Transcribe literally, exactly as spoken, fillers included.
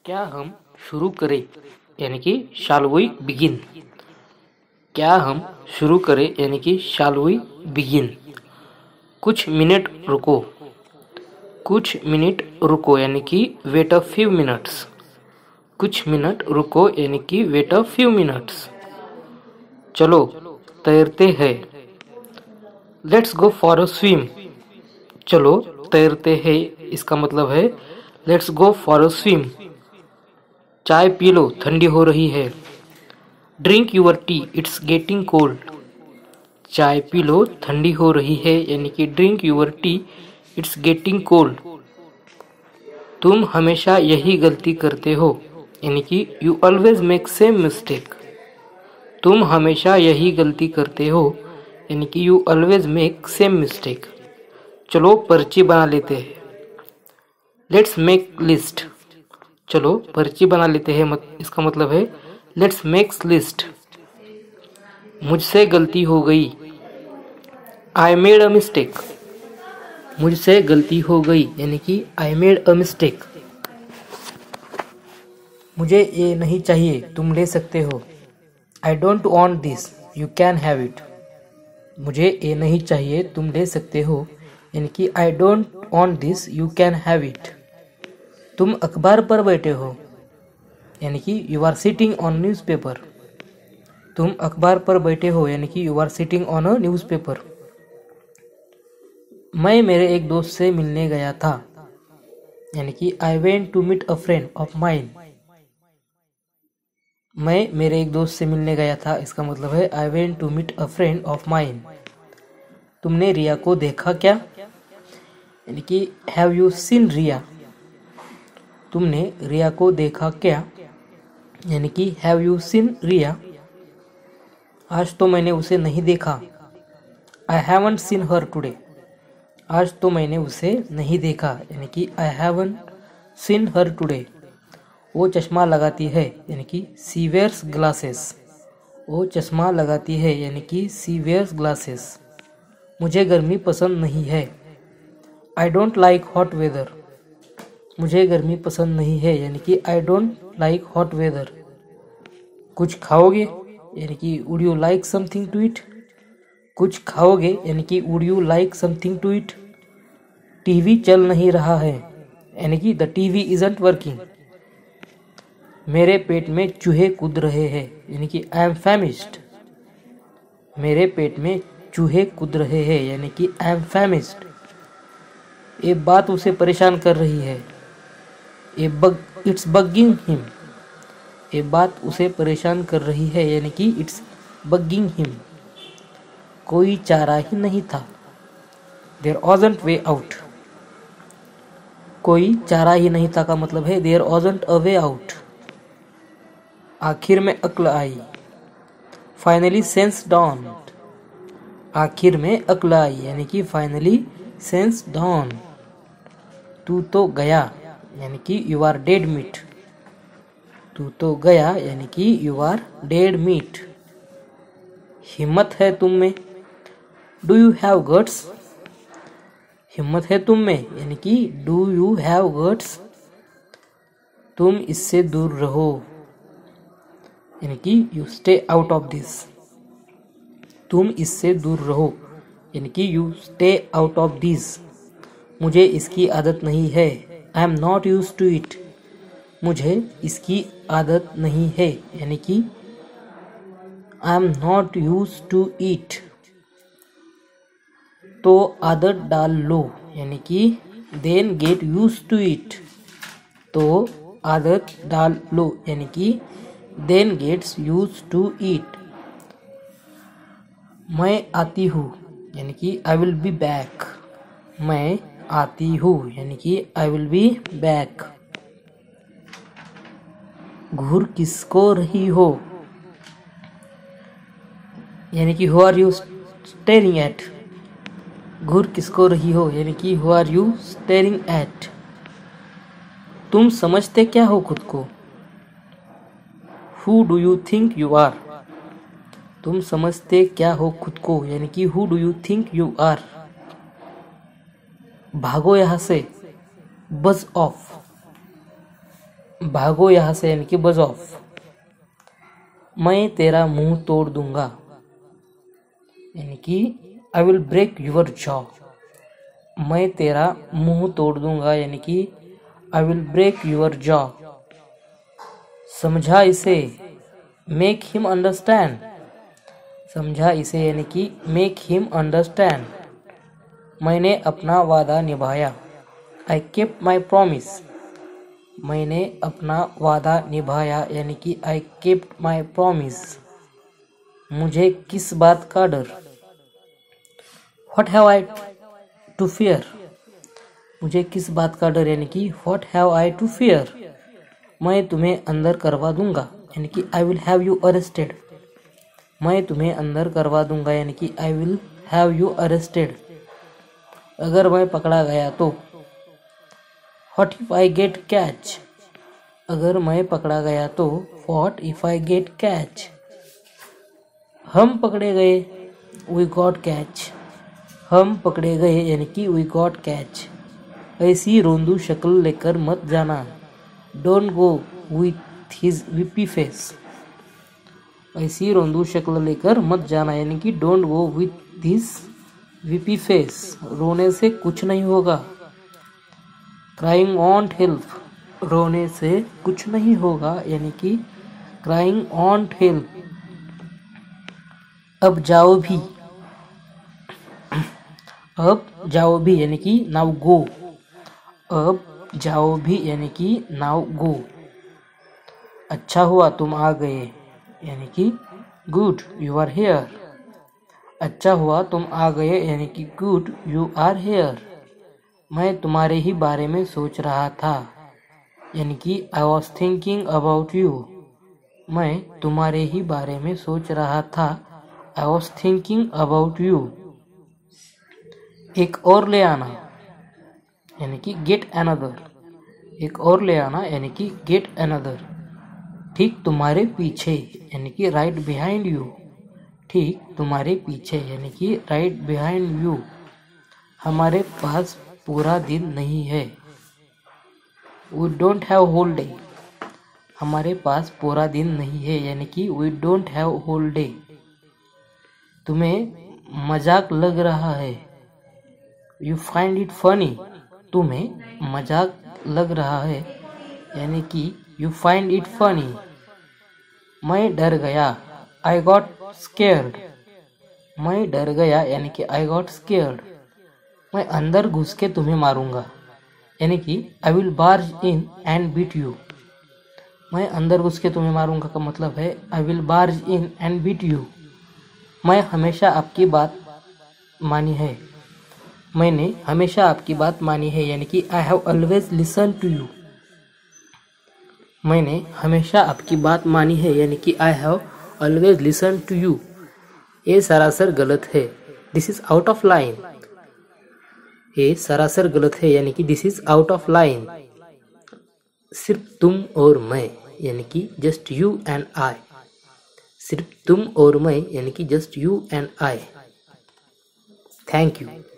क्या हम शुरू करें यानी कि शाल वी बिगिन। क्या हम शुरू करें यानी कि शाल वी बिगिन। कुछ मिनट रुको। कुछ मिनट रुको यानी कि वेट अ फ्यू मिनट्स। कुछ मिनट रुको यानी कि वेट अ फ्यू मिनट्स। चलो तैरते हैं। Let's go for a swim. चलो तैरते हैं इसका मतलब है let's go for a swim. चाय पी लो ठंडी हो रही है। Drink your tea it's getting cold. चाय पी लो ठंडी हो रही है यानी कि drink your tea it's getting cold. तुम हमेशा यही गलती करते हो यानी कि you always make same mistake. तुम हमेशा यही गलती करते हो यानी कि you always make same mistake. चलो पर्ची बना लेते हैं। Let's make list. चलो पर्ची बना लेते हैं मत, इसका मतलब है लेट्स मेक लिस्ट। मुझसे गलती हो गई। I made a mistake. मुझसे गलती हो गई यानी कि आई मेड अ मिस्टेक। मुझे ये नहीं चाहिए तुम ले सकते हो। I don't want this you can have it. मुझे ये नहीं चाहिए तुम ले सकते हो यानी कि I don't want this you can have it. तुम अखबार पर बैठे हो यानी कि you are sitting on newspaper. तुम अखबार पर बैठे हो यानी कि you are sitting on a newspaper. मैं मेरे एक दोस्त से मिलने गया था यानी कि I went to meet a friend of mine. मैं मेरे एक दोस्त से मिलने गया था इसका मतलब है I went to meet a friend of mine. तुमने रिया को देखा क्या यानी कि हैव यू सीन रिया। तुमने रिया को देखा क्या यानी कि हैव यू सीन रिया। आज तो मैंने उसे नहीं देखा। I haven't seen her today. आज तो मैंने उसे नहीं देखा यानी कि I haven't seen her today. वो चश्मा लगाती है यानी कि सी वेयर्स ग्लासेस। वो चश्मा लगाती है यानी कि सी वेयर्स ग्लासेस। मुझे गर्मी पसंद नहीं है। I don't like hot weather. मुझे गर्मी पसंद नहीं है यानी कि I don't like hot weather. कुछ खाओगे यानी कि would you like something to eat. कुछ खाओगे यानी कि would you like something to eat. TV चल नहीं रहा है यानी कि द टीवी इजंट वर्किंग। मेरे पेट में चूहे कूद रहे हैं यानी कि आई एम फैमिस्ड। मेरे पेट में चूहे कूद रहे हैं यानी कि आई एम फैमिस्ड। ये बात उसे परेशान कर रही है। ये बग इट्स बगिंग हिम। ये बात उसे परेशान कर रही है यानी कि इट्स बगिंग हिम। कोई चारा ही नहीं था। There wasn't way out. कोई चारा ही नहीं था का मतलब है there wasn't a way out. आखिर में अक्ल आई। Finally sense don. आखिर में अक्ल आई यानी कि फाइनली सेंस डॉन। तू तो गया यानी कि यू आर डेड मीट। तू तो गया यानी कि यू आर डेड मीट। हिम्मत है तुम में। Do you have guts. हिम्मत है तुम में यानी कि डू यू हैव गट्स। तुम इससे दूर रहो यानी कि you stay out of this. तुम इससे दूर रहो यानी कि you stay out of this. मुझे इसकी आदत नहीं है। I am not use to it. मुझे इसकी आदत नहीं है यानी कि I am not use to it. तो आदत डाल लो यानी कि then get use to it. तो आदत डाल लो यानी कि then gets use to it. मैं आती हूँ यानी कि आई विल बी बैक। मैं आती हूँ यानी कि आई विल बी बैक। घूर किसको रही हो यानी कि who are you staring at. घूर किसको रही हो यानी कि who are you staring at. तुम समझते क्या हो खुद को। Who do you think you are. तुम समझते क्या हो खुद को यानी कि who do you think you are. भागो यहाँ से बज ऑफ। भागो यहाँ से यानी कि बज ऑफ। मैं तेरा मुंह तोड़ दूंगा यानी कि I will break your jaw. मैं तेरा मुंह तोड़ दूंगा यानी कि I will break your jaw. समझा इसे, मेक हिम अंडरस्टैंड। समझा इसे यानी कि मेक हिम अंडरस्टैंड। मैंने अपना वादा निभाया, आई केप्ट माई प्रॉमिस। मैंने अपना वादा निभाया यानी कि आई केप्ट माई प्रॉमिस। मुझे किस बात का डर, what have I to fear. मुझे किस बात का डर यानी कि what have I to fear. मैं तुम्हें अंदर करवा दूंगा यानी कि I will have you arrested. मैं तुम्हें अंदर करवा दूंगा यानी कि I will have you arrested. अगर मैं पकड़ा गया तो, what if I get catch. अगर मैं पकड़ा गया तो, what if I get catch. हम पकड़े गए, वी गॉट कैच। हम पकड़े गए यानी कि वी गॉट कैच। ऐसी रोंदू शक्ल लेकर मत जाना, don't go with his weepy face. ऐसी रोंदू शक्ल लेकर मत जाना यानी कि don't go with his weepy face. रोने से कुछ नहीं होगा, क्राइंग वॉन्ट हेल्प। रोने से कुछ नहीं होगा यानी कि क्राइंग वॉन्ट हेल्प। अब जाओ भी, अब जाओ भी यानी कि नाउ गो। अब जाओ भी यानी कि नाउ गो। अच्छा हुआ तुम आ गए यानी कि गुड यू आर हेयर। अच्छा हुआ तुम आ गए यानी कि गुड यू आर हेयर। मैं तुम्हारे ही बारे में सोच रहा था यानी कि I was thinking about you. मैं तुम्हारे ही बारे में सोच रहा था, I was thinking about you. एक और ले आना यानी कि गेट अनदर। एक और ले आना यानी कि गेट अनदर। ठीक तुम्हारे पीछे यानी कि राइट बिहाइंड यू। ठीक तुम्हारे पीछे यानी कि राइट बिहाइंड यू। हमारे पास पूरा दिन नहीं है, we don't have whole day. हमारे पास पूरा दिन नहीं है यानी कि we don't have whole day. तुम्हें मजाक लग रहा है, यू फाइंड इट फनी। तुम्हें मजाक लग रहा है यानी कि यू फाइंड इट फनी। मैं डर गया, आई गॉट स्केयर्ड। मैं डर गया यानी कि आई गॉट स्केयर्ड। मैं अंदर घुस के तुम्हें मारूंगा यानी कि I will barge in and beat you. मैं अंदर घुस के तुम्हें मारूंगा का मतलब है I will barge in and beat you. मैं हमेशा आपकी बात मानी है। मैंने हमेशा आपकी बात मानी है यानी कि I have always listen to you. मैंने हमेशा आपकी बात मानी है यानी कि I have always listen to you. ये सरासर गलत है, this is out of line. ये सरासर गलत है यानी कि this is out of line. सिर्फ तुम और मैं यानी कि जस्ट यू एंड आई। सिर्फ तुम और मैं यानी कि just you and I. Thank you.